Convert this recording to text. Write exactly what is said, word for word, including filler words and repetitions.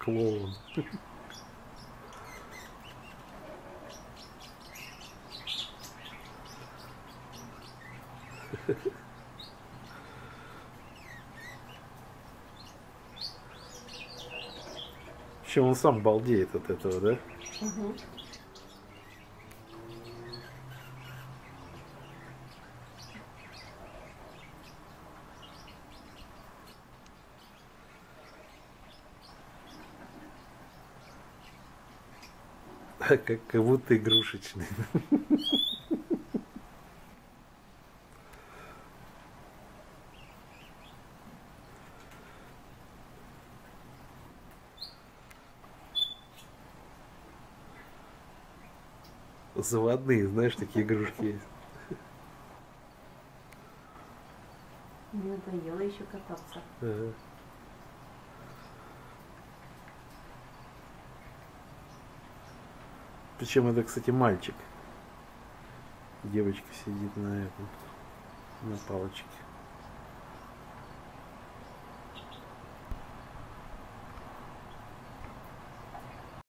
Клоун. Вообще он сам балдеет от этого, да? Угу. Как, как будто игрушечный. Заводные, знаешь, такие игрушки есть. Не надоело еще кататься. Ага. Причем это, кстати, мальчик. Девочка сидит на этом, на палочке.